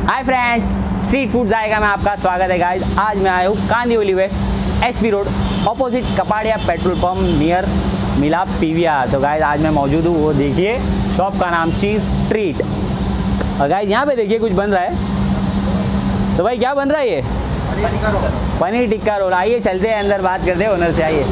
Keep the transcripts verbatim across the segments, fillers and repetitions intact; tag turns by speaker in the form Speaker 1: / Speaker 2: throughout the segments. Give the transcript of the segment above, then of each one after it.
Speaker 1: Hi friends, street food जाएगा में आपका स्वागत है गाइस। आज मैं आया हूँ Kandivali west SP road opposite Kapadia petrol pump near Milap PVR. तो गाइस आज मैं मौजूद हूँ, वो देखिए शॉप का नाम चीज़ ट्रीट। और गाइस यहाँ पे देखिए कुछ बन रहा है। तो भाई क्या बन रहा है ये? पनीर टिक्का रोल। आइए चलते हैं अंदर, बात करते हैं ओनर से। आइए।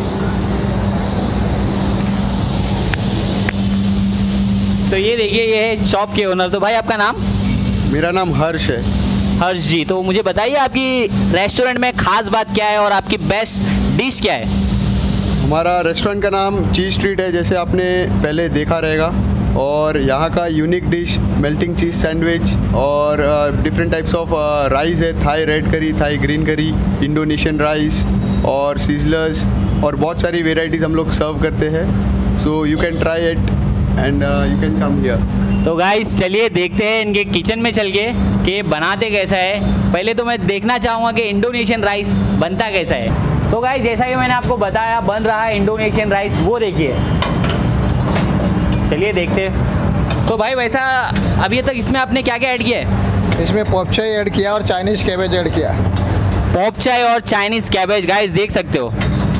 Speaker 1: तो ये देखिए ये है शॉप के ओनर। तो भाई आपका नाम?
Speaker 2: मेरा नाम हर्ष है।
Speaker 1: हर्ष जी, तो मुझे बताइए आपकी रेस्टोरेंट में खास बात क्या है और आपकी बेस्ट डिश क्या है?
Speaker 2: हमारा रेस्टोरेंट का नाम चीज़ स्ट्रीट है, जैसे आपने पहले देखा रहेगा। और यहाँ का unique dish melting cheese sandwich और डिफरेंट टाइप्स ऑफ राइस है। Thai red curry, Thai green curry, Indonesian rice और सीजलर्स और बहुत सारी वेराइटीज़ हम लोग सर्व करते हैं। So you can try it and you can come here.
Speaker 1: तो गाइस चलिए देखते हैं इनके किचन में चल के कि बनाते कैसा है। पहले तो मैं देखना चाहूँगा कि इंडोनेशियन राइस बनता कैसा है। तो गाइस जैसा कि मैंने आपको बताया, बन रहा है इंडोनेशियन राइस, वो देखिए। चलिए देखते हैं। तो भाई वैसा अभी तक इसमें आपने क्या क्या ऐड किया है?
Speaker 3: इसमें पॉप चाय ऐड किया और चाइनीज़ कैबेज ऐड किया।
Speaker 1: पॉप चाय और चाइनीज़ कैबेज गाइस देख सकते हो।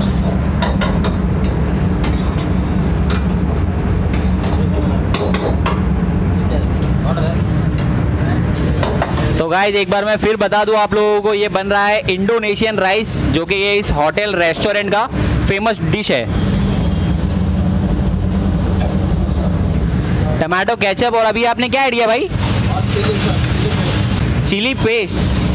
Speaker 1: तो गाइस एक बार मैं फिर बता दूं आप लोगों को, ये बन रहा है इंडोनेशियन राइस, जो कि ये इस होटल रेस्टोरेंट का फेमस डिश है। टमाटो केचप और अभी आपने क्या ऐड किया भाई? Chilli paste.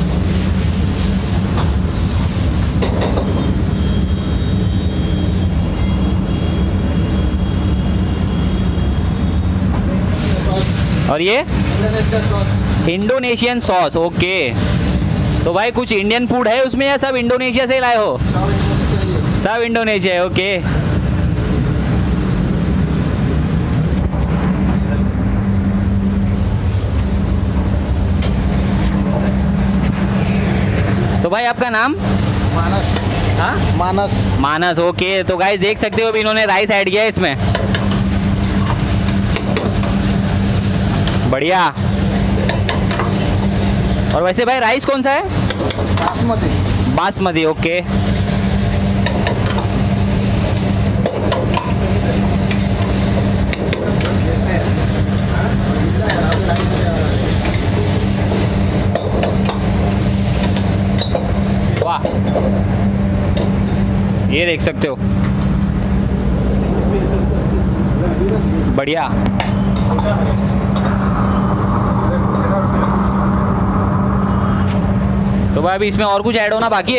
Speaker 1: और ये इंडोनेशियन सॉस। ओके, तो भाई कुछ इंडियन फूड है उसमें या सब इंडोनेशिया से लाए हो? सब इंडोनेशिया है। ओके, तो भाई आपका नाम?
Speaker 3: मानस।
Speaker 1: हाँ,
Speaker 3: मानस।
Speaker 1: मानस। ओके, तो गाइस देख सकते हो अभी इन्होंने राइस ऐड किया है इसमें। बढ़िया। और वैसे भाई राइस कौन सा है?
Speaker 3: बासमती।
Speaker 1: बासमती। ओके, वाह, ये देख सकते हो, बढ़िया। तो भाई अभी इसमें और कुछ ऐड होना बाकी है?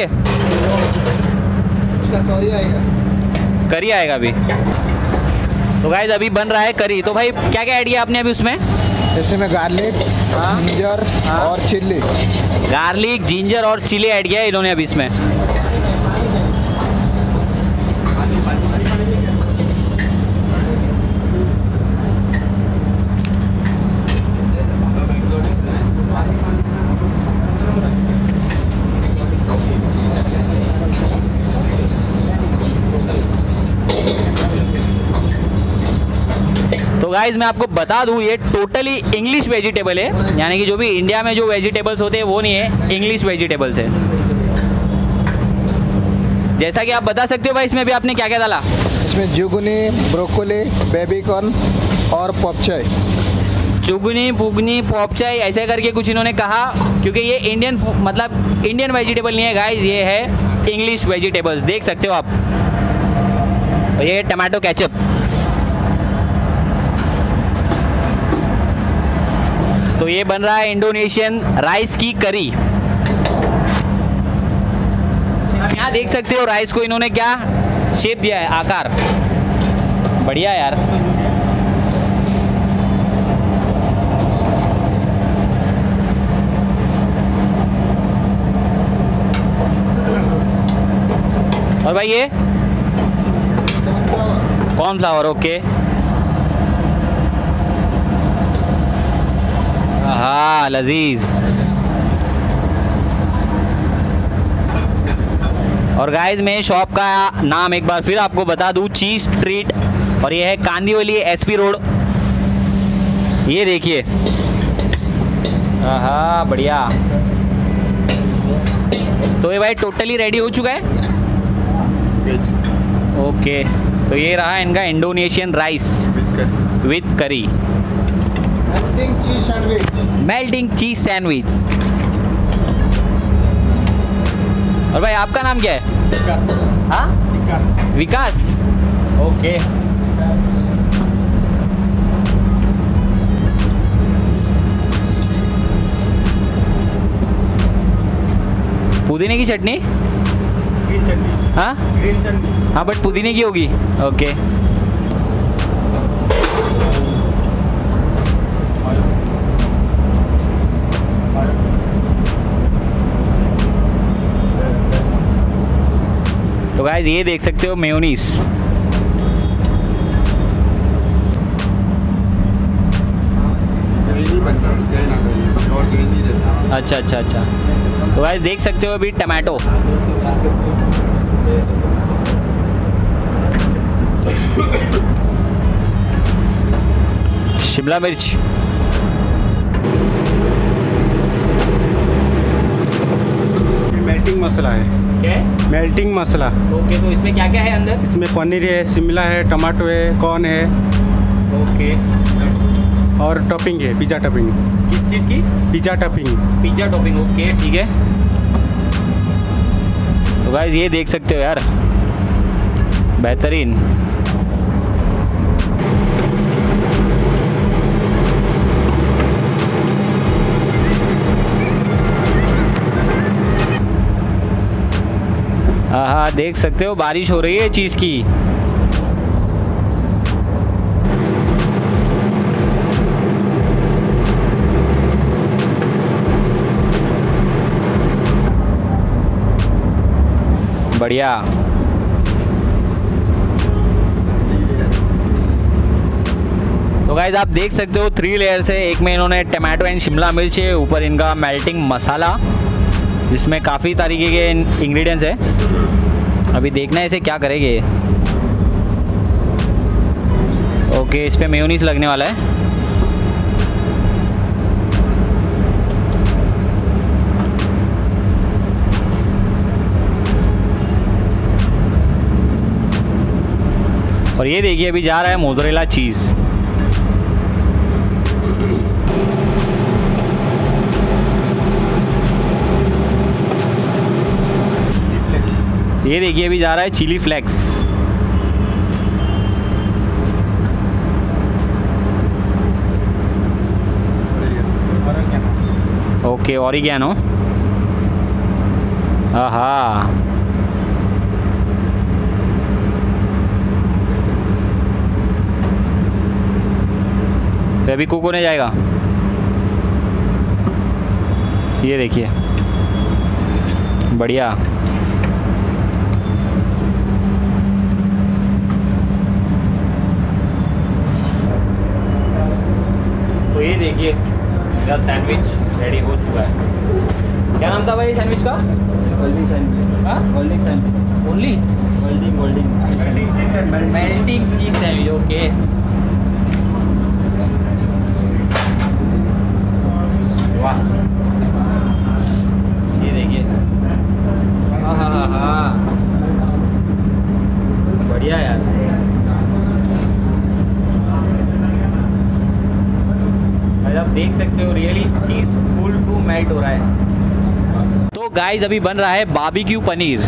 Speaker 3: उसका करी आएगा।
Speaker 1: करी आएगा अभी। तो गाइस अभी बन रहा है करी। तो भाई क्या क्या ऐड किया आपने अभी उसमें?
Speaker 3: इसमें गार्लिक, जिंजर और चिल्ली।
Speaker 1: गार्लिक, जिंजर और चिली ऐड किया है इन्होंने अभी इसमें। तो गाइस मैं आपको बता दूं, ये टोटली इंग्लिश वेजिटेबल है, यानी कि जो भी इंडिया में जो वेजिटेबल्स होते हैं वो नहीं है, इंग्लिश वेजिटेबल्स है। जैसा कि आप बता सकते हो भाई इसमें भी आपने क्या क्या डाला?
Speaker 3: इसमें जुगनी, ब्रोकोली, बेबी कॉर्न और पॉप चाय।
Speaker 1: चुगनी, पुगनी, पॉप चाय ऐसे करके कुछ इन्होंने कहा, क्योंकि ये इंडियन मतलब इंडियन वेजिटेबल नहीं है गाइस, ये है इंग्लिश वेजिटेबल्स। देख सकते हो आप। और ये टमाटो केचप। तो ये बन रहा है इंडोनेशियन राइस की करी। आप यहाँ देख सकते हो राइस को इन्होंने क्या शेप दिया है, आकार। बढ़िया यार। और भाई ये कॉर्नफ्लावर। ओके, हाँ लजीज। और गाइस मैं शॉप का नाम एक बार फिर आपको बता दूं, चीज़ ट्रीट, और ये है कांदिवली एसपी रोड। ये देखिए हाँ बढ़िया। तो ये भाई टोटली रेडी हो चुका है। ओके, तो ये रहा इनका Indonesian rice with curry,
Speaker 3: melting cheese sandwich.
Speaker 1: Melting cheese sandwich. और भाई आपका नाम क्या है? हाँ, विकास। ओके, पुदीने की चटनी। हाँ हाँ, बट पुदीने की होगी। ओके, तो गाइस ये देख सकते हो मेयोनीज। अच्छा अच्छा अच्छा, तो गाइस देख सकते हो अभी टमाटो। शिमला मिर्च,
Speaker 4: मेल्टिंग मसाला है।
Speaker 1: क्या है?
Speaker 4: मेल्टिंग मसाला।
Speaker 1: ओके, तो इसमें क्या क्या है अंदर?
Speaker 4: इसमें पनीर है, शिमला है, टमाटो है, कॉर्न है
Speaker 1: ओके,
Speaker 4: और टॉपिंग है, पिज़्ज़ा टॉपिंग।
Speaker 1: किस चीज़ की?
Speaker 4: Pizza topping.
Speaker 1: Pizza topping. Okay ठीक है। तो गाइस ये देख सकते हो यार, बेहतरीन। हाँ हाँ, देख सकते हो बारिश हो रही है चीज़ की। बढ़िया। तो गाइज आप देख सकते हो थ्री लेयर्स है। एक में इन्होंने टमाटो एंड शिमला मिर्च है, ऊपर इनका मेल्टिंग मसाला जिसमें काफ़ी तरीके के इंग्रेडिएंट्स है। अभी देखना है इसे क्या करेंगे। ओके, इस पे मेयोनीज लगने वाला है। और ये देखिए अभी जा रहा है मोज़रेला चीज़। ये देखिए अभी जा रहा है चिली फ्लेक्स। Okay, oregano. आहा, तो अभी कुक होने जाएगा। ये देखिए, बढ़िया। तो ये देखिए मेरा सैंडविच रेडी हो चुका है। क्या नाम था भाई सैंडविच का?
Speaker 5: Holding sandwich.
Speaker 1: हाँ,
Speaker 5: holding sandwich.
Speaker 1: Only
Speaker 5: holding holding
Speaker 1: melting cheese sandwich. Okay, वाह, ये देखिए। हाँ हाँ हाँ हाँ, बढ़िया यार। आप देख सकते हो really cheese full to melt हो रहा है। तो गाइस अभी बन रहा है बारबेक्यू पनीर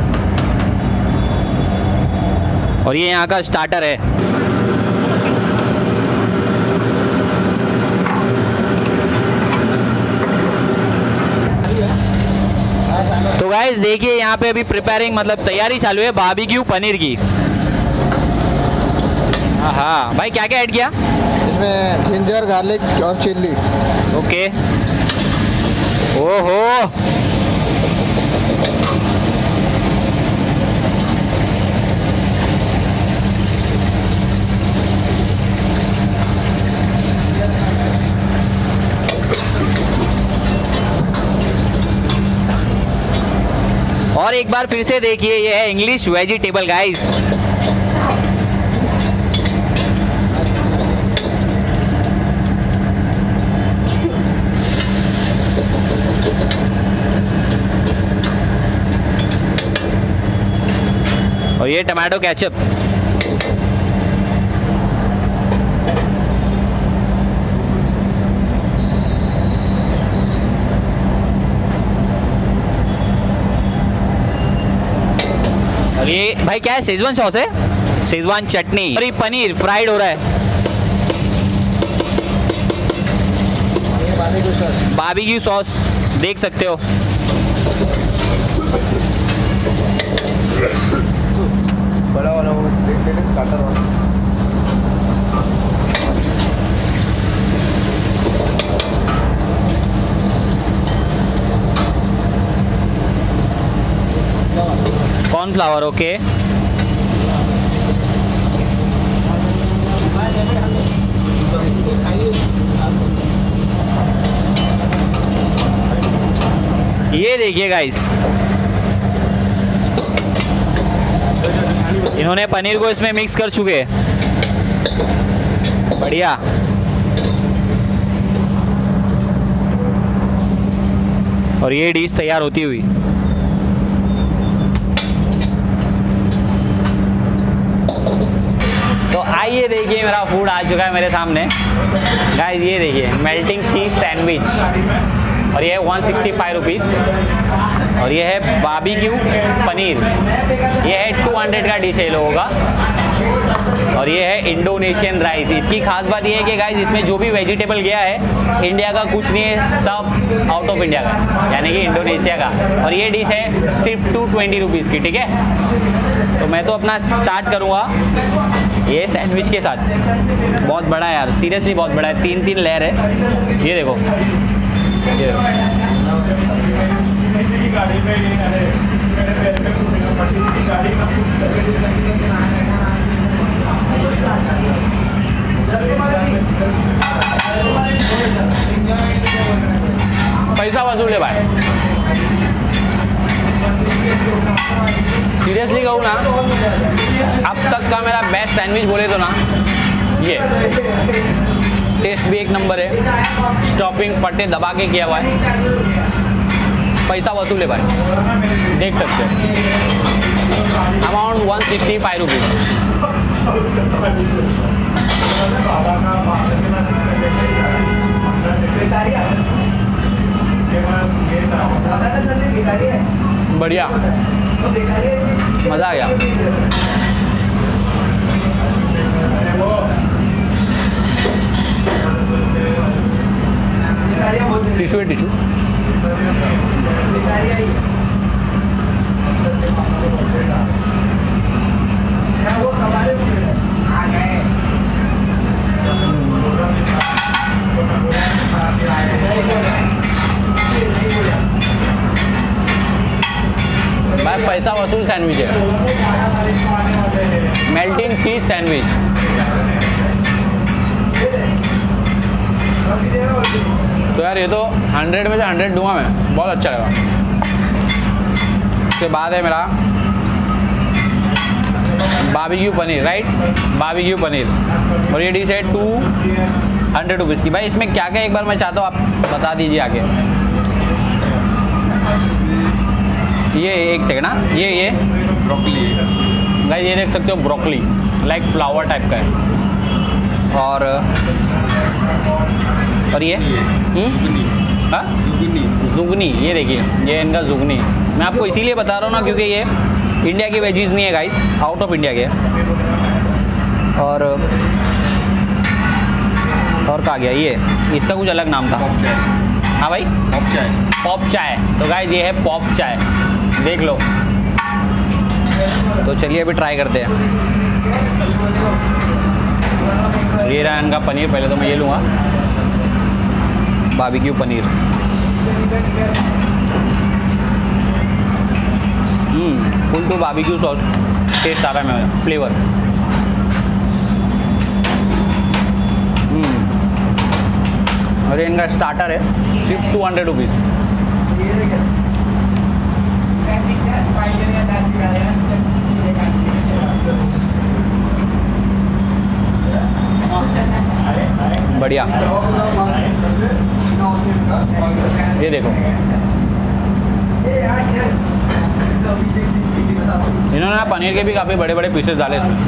Speaker 1: और ये यहाँ का स्टार्टर है। तो गाइस देखिए यहाँ पे अभी प्रिपेयरिंग मतलब तैयारी चालू है बारबेक्यू पनीर की। हाँ भाई, क्या क्या ऐड किया
Speaker 3: इसमें? जिंजर, गार्लिक और चिल्ली।
Speaker 1: ओके। ओहो, और एक बार फिर से देखिए, ये है इंग्लिश वेजिटेबल गाइस। और ये टमाटो केचप। और ये भाई क्या है, शेजवान सॉस है, शेजवान चटनी। और ये पनीर फ्राइड हो रहा है, बारबेक्यू सॉस देख सकते हो।
Speaker 2: बड़ा वाला वो स्टार्टर वाला।
Speaker 1: Cornflour okay. ये देखिए गाइस, इन्होंने पनीर को इसमें मिक्स कर चुके हैं। बढ़िया। और ये डिश तैयार होती हुई। तो आइए देखिए, मेरा फूड आ चुका है मेरे सामने गाइस। ये देखिए मेल्टिंग चीज सैंडविच, और ये है वन सिक्सटी फाइव रुपीज़। और ये है बारबेक्यू पनीर, ये है टू हंड्रेड का डिश है लोगों का। और ये है इंडोनेशियन राइस। इसकी खास बात ये है कि गाइस इसमें जो भी वेजिटेबल गया है, इंडिया का कुछ नहीं है, सब आउट ऑफ इंडिया का, यानी कि इंडोनेशिया का। और ये डिश है सिर्फ टू ट्वेंटी रुपीज़ की, ठीक है। तो मैं तो अपना स्टार्ट करूँगा ये सैंडविच के साथ। बहुत बड़ा है यार, सीरियसली बहुत बड़ा है, तीन तीन लेयर है। ये देखो, ये पैसा वसूल है भाई। सीरियसली कहूँ ना, अब तक का मेरा बेस्ट सैंडविच बोले तो ना ये। टेस्ट भी एक नंबर है, स्टफिंग फटे दबा के किया हुआ है, पैसा वसूल है भाई, देख सकते हो। Amount one sixty five rupees. बढ़िया, मज़ा आ गया। टिशू है, टिशू। भाई पैसा वसूल सैंडविच है, मेल्टिंग चीज सैंडविच। तो यार ये तो हंड्रेड में से हंड्रेड दूंगा मैं, बहुत अच्छा लगा। उसके बाद है मेरा barbecue paneer, right, barbecue paneer. और ये डिश है टू हंड्रेड रुपीज़ की। भाई इसमें क्या क्या एक बार मैं चाहता हूँ आप बता दीजिए आगे। ये एक सेकंड, हाँ, ये ये
Speaker 2: ब्रोकली
Speaker 1: गाइस, ये देख सकते हो ब्रोकली, लाइक फ्लावर टाइप का है। और और ये हाँ जुगनी, ये देखिए ये इनका जुगनी। मैं आपको इसीलिए बता रहा हूँ ना क्योंकि ये इंडिया की वेजीज नहीं है गाइस, आउट ऑफ इंडिया के। और और कहा गया ये, इसका कुछ अलग नाम था। हाँ भाई,
Speaker 2: पॉप चाय।
Speaker 1: पॉप चाय। तो गाइस ये है पॉप चाय, देख लो। तो चलिए अभी ट्राई करते हैं। ये रहा इनका पनीर, पहले तो मैं ये लूँगा बारबेक्यू पनीर। हम्म full to barbecue sauce taste आ रहा है मेरा, फ्लेवर। हम्म और ये इनका स्टार्टर है सिर्फ टू हंड्रेड रुपीज़। बढ़िया, ये देखो इन्होंने ना पनीर के भी काफ़ी बड़े बड़े पीसेस डाले इसमें।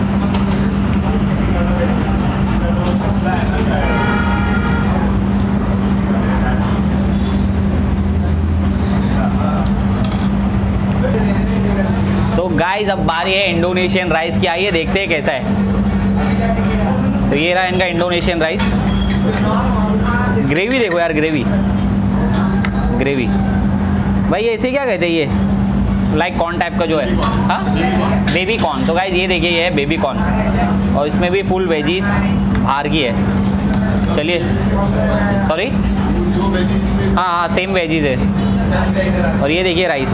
Speaker 1: तो गाइस अब बारी है इंडोनेशियन राइस की, आइए देखते हैं कैसा है। तो ये रहा इनका इंडोनेशियन राइस। ग्रेवी देखो यार, ग्रेवी ग्रेवी भाई ऐसे क्या कहते हैं ये, लाइक कॉर्न टाइप का जो है, हाँ बेबी कॉर्न। तो गाइस ये देखिए ये है बेबी कॉर्न, और इसमें भी फुल वेजीज बाहर की है। चलिए सॉरी, हाँ हाँ सेम वेजीज है। और ये देखिए राइस,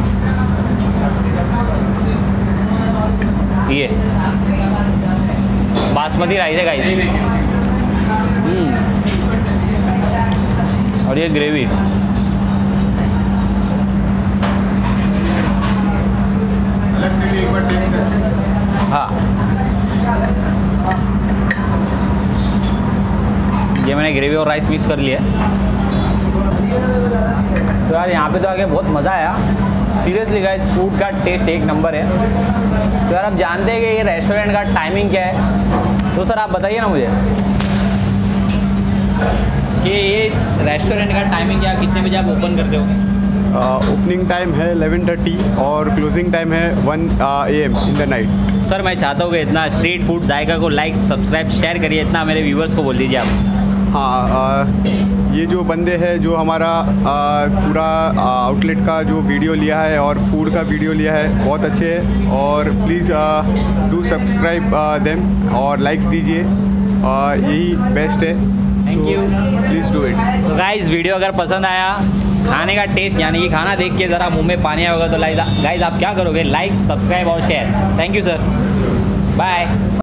Speaker 1: ये बासमती राइस है गाइस। और ये ग्रेवी, हाँ ये मैंने ग्रेवी और राइस मिक्स कर लिया। तो यार यहाँ पे तो आके बहुत मज़ा आया सीरियसली गाइस, फूड का टेस्ट एक नंबर है। तो यार आप जानते हैं कि ये रेस्टोरेंट का टाइमिंग क्या है, तो सर आप बताइए ना मुझे कि ये रेस्टोरेंट का टाइमिंग क्या, कितने बजे आप ओपन करते हो?
Speaker 2: ओपनिंग टाइम है इलेवन थर्टी और क्लोजिंग टाइम है one A M in the night.
Speaker 1: Sir मैं चाहता हूँ कि इतना स्ट्रीट फूड जायका को लाइक सब्सक्राइब शेयर करिए, इतना मेरे व्यूवर्स को बोल दीजिए आप।
Speaker 2: हाँ, आ, ये जो बंदे हैं जो हमारा आ, पूरा आउटलेट का जो वीडियो लिया है और फूड का वीडियो लिया है, बहुत अच्छे हैं। और प्लीज़ डू सब्सक्राइब देम और लाइक्स दीजिए, यही बेस्ट है।
Speaker 1: Thank you,
Speaker 2: please do it.
Speaker 1: तो गाइस वीडियो अगर पसंद आया, खाने का टेस्ट यानी कि खाना देख के ज़रा मुंह में पानी आएगा, तो गाइस आप क्या करोगे, लाइक सब्सक्राइब और share. Thank you sir, bye.